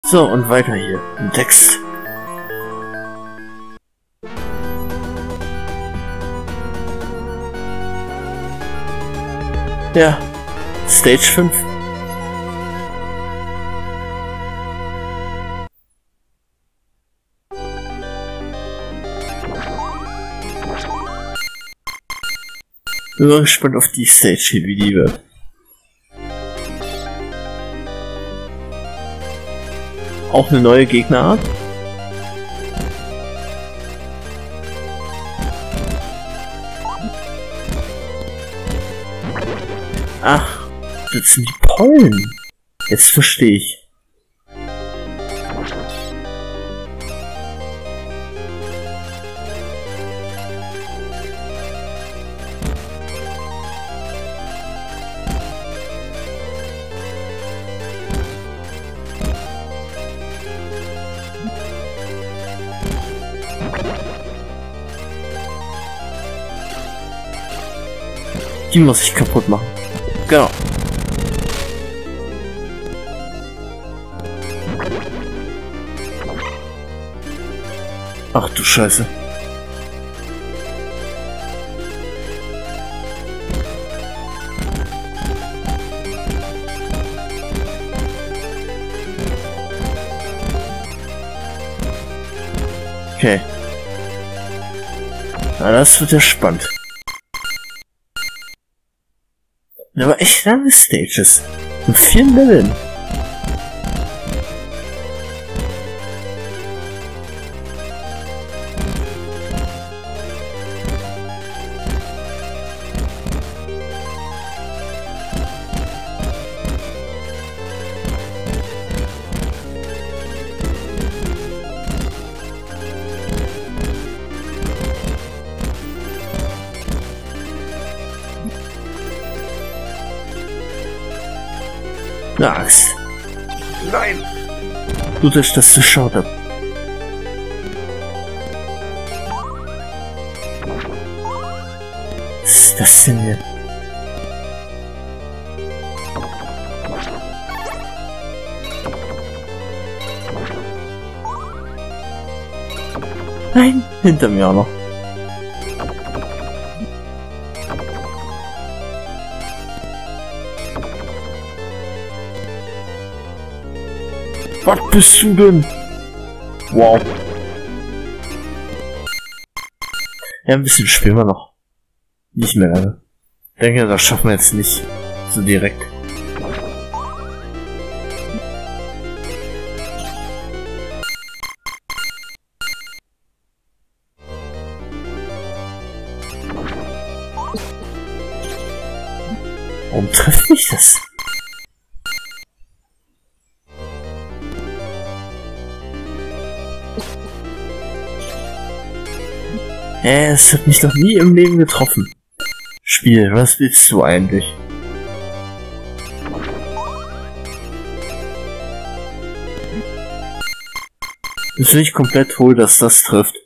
So, und weiter hier im Text. Ja, Stage 5. Bin mal gespannt auf die Stage hier, wie die wird. Auch eine neue Gegnerart. Ach, das sind die Pollen. Jetzt verstehe ich. Die muss ich kaputt machen. Genau. Ach du Scheiße. Okay. Na, das wird ja spannend. Aber echt lange Stages. Mit 4 Leveln. Na, Axt. Nein! Gut, dass ich das geschaut habe. Was ist das denn hier? Nein, hinter mir auch noch. Was bist du denn? Wow. Ja, ein bisschen spielen wir noch. Nicht mehr lange. Ich denke, das schaffen wir jetzt nicht so direkt. Warum trifft mich das? Es hat mich doch nie im Leben getroffen. Spiel, was willst du eigentlich? Ist nicht komplett wohl, dass das trifft.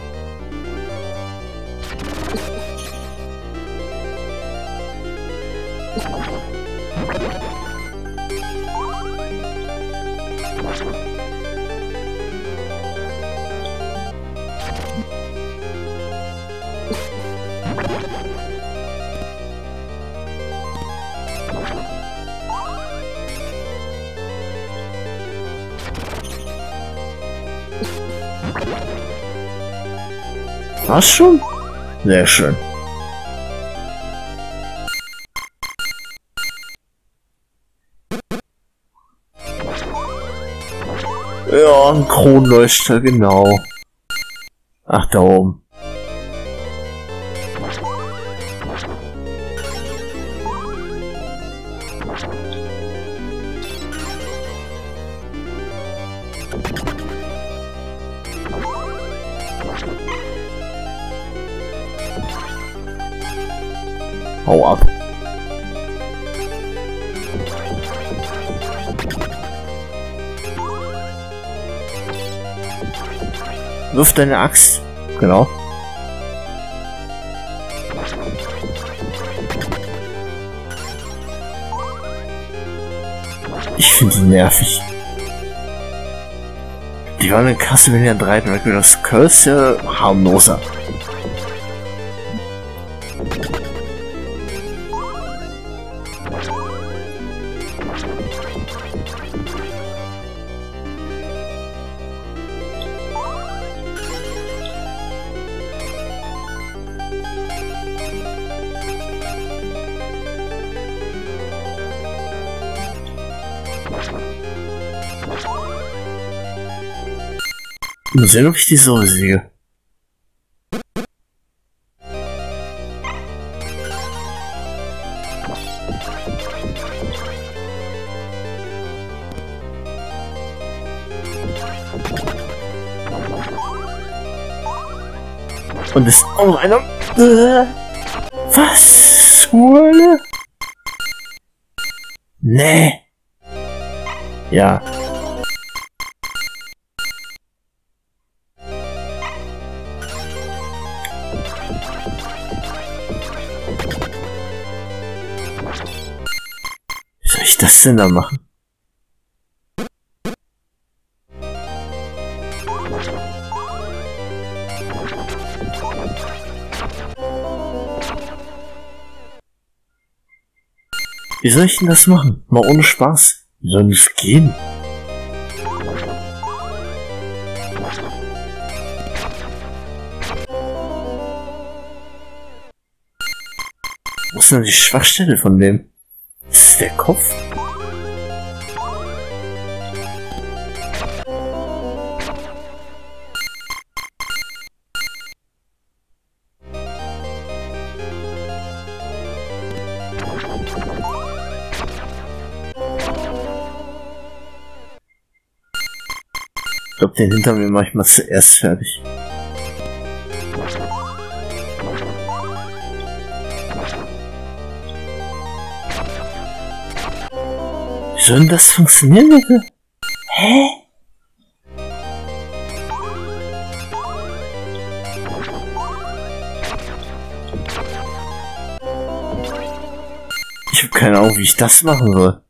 Was schon? Sehr schön. Ja, ein Kronleuchter, genau. Ach, da oben. Hau ab. Wirf deine Axt. Genau. Ich finde die nervig. Die waren in Castlevania 3 Dracula's Curse ja harmloser. Mal sehen, ob ich die so siege. Und ist auch einer. Was? Schwule? Nee. Ja. Wie soll ich das denn da machen? Wie soll ich denn das machen? Mal ohne Spaß. Wie soll das gehen? Wo ist denn die Schwachstelle von dem? Ist das der Kopf? Ich glaube, den hinter mir mache ich mal zuerst fertig. Wie soll denn das funktionieren, bitte? Hä? Ich habe keine Ahnung, wie ich das machen soll.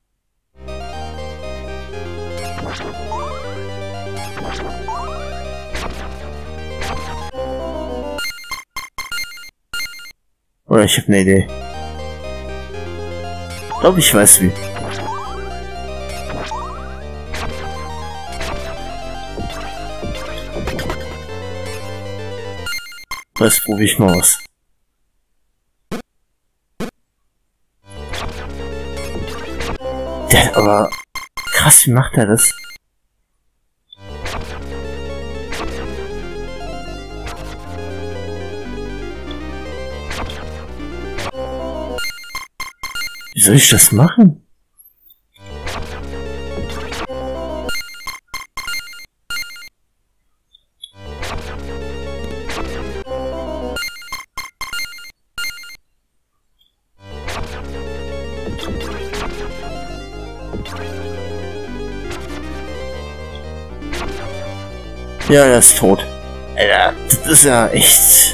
Oder ich habe eine Idee. Ich glaube, ich weiß wie. Das probiere ich mal aus. Der hat aber... Krass, wie macht er das? Wie soll ich das machen? Ja, er ist tot. Alter, das ist ja echt...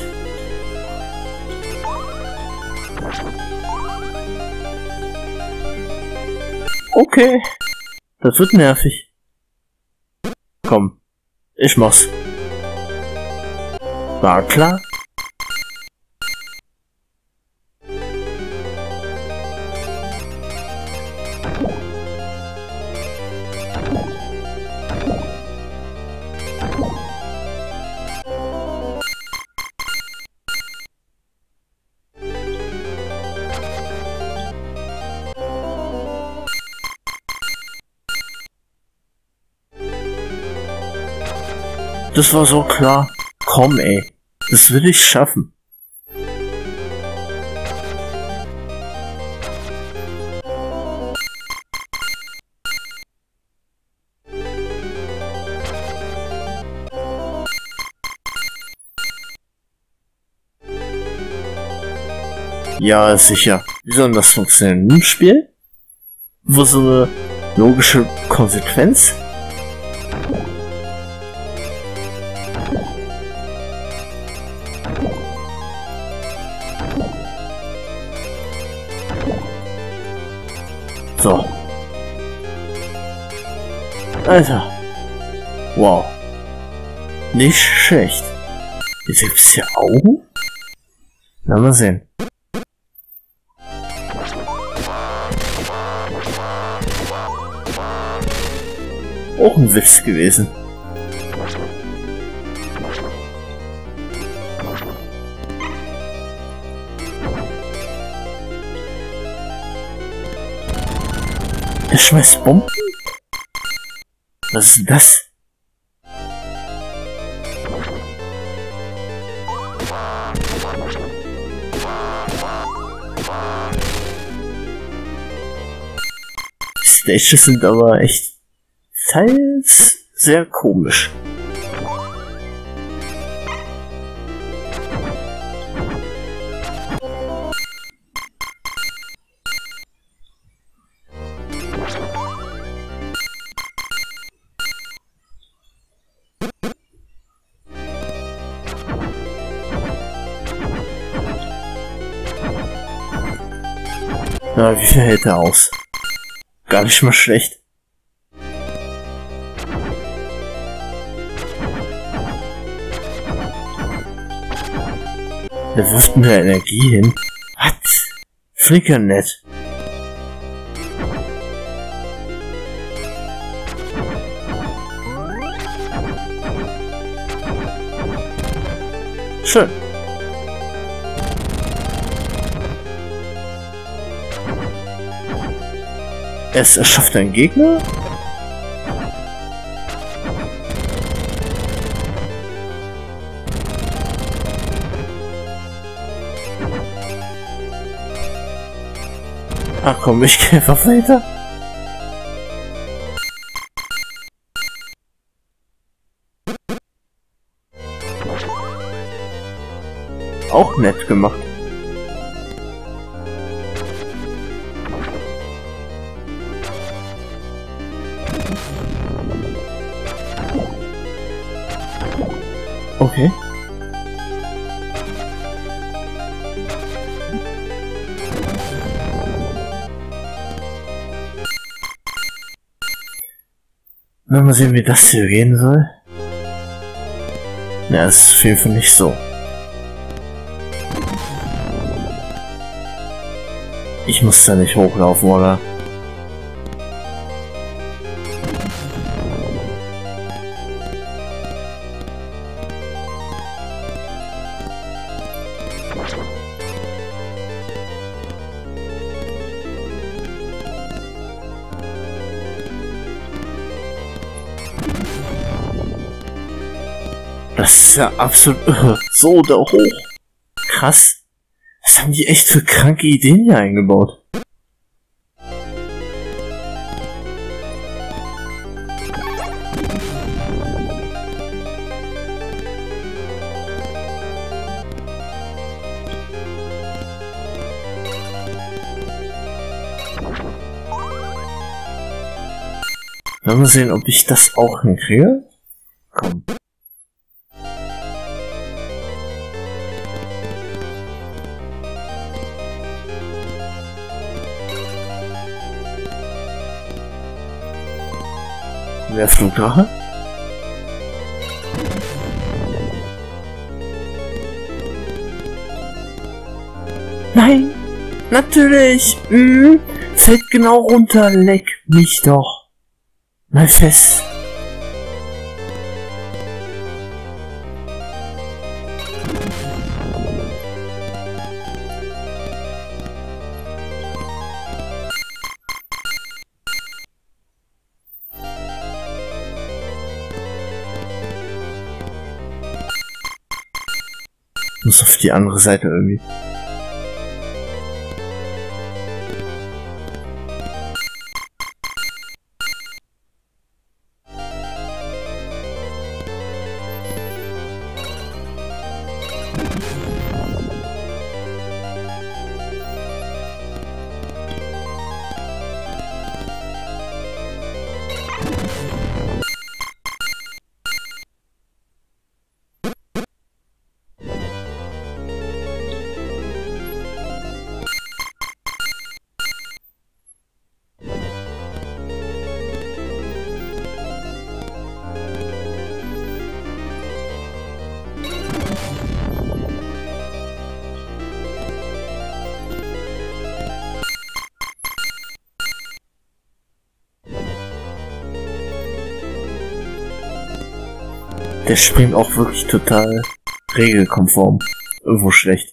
Okay, das wird nervig. Komm, ich mach's. War klar? Das war so klar. Komm, ey. Das will ich schaffen. Ja, sicher. Wie soll denn das funktionieren? Ein Spiel? Wo so eine logische Konsequenz? So. Alter. Wow. Nicht schlecht. Jetzt gibt's hier Augen? Na, mal sehen. Auch ein Witz gewesen. Er schmeißt Bomben? Was ist das? Die Stages sind aber echt teils sehr komisch. Na, wie viel hält er aus? Gar nicht mal schlecht. Der wirft mir Energie hin. Was? Flickern nett. Schön. Es erschafft einen Gegner? Ach komm, ich geh einfach weiter. Auch nett gemacht. Okay. Mal sehen, wie das hier gehen soll. Ja, es ist auf jeden Fall nicht so. Ich muss da nicht hochlaufen, oder? Das ist ja absolut irre. So da hoch. Krass. Was haben die echt für kranke Ideen hier eingebaut? Mal sehen, ob ich das auch hinkriege. Komm. Der Flugdrache? Nein! Natürlich! Fällt genau runter, leck mich doch! Mal fest! Muss auf die andere Seite irgendwie. Der springt auch wirklich total regelkonform. Irgendwo schlecht.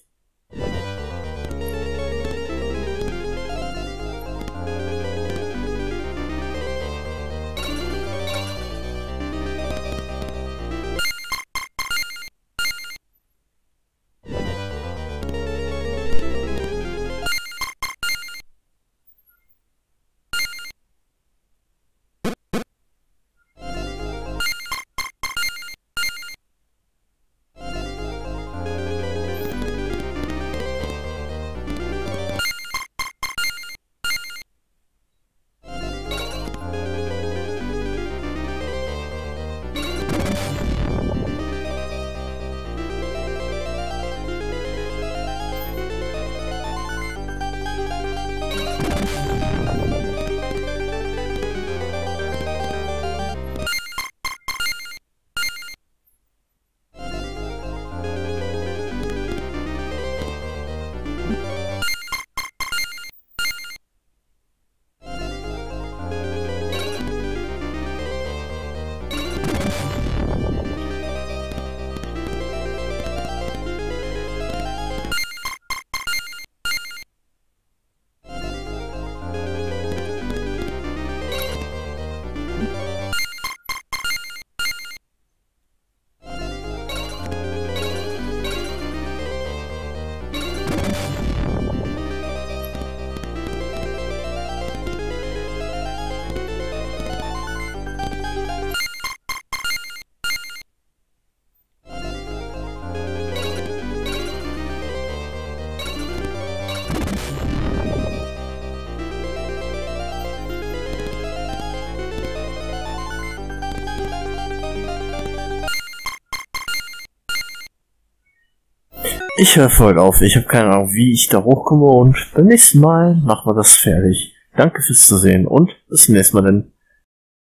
Ich höre voll auf. Ich habe keine Ahnung, wie ich da hochkomme und beim nächsten Mal machen wir das fertig. Danke fürs Zusehen und bis zum nächsten Mal dann.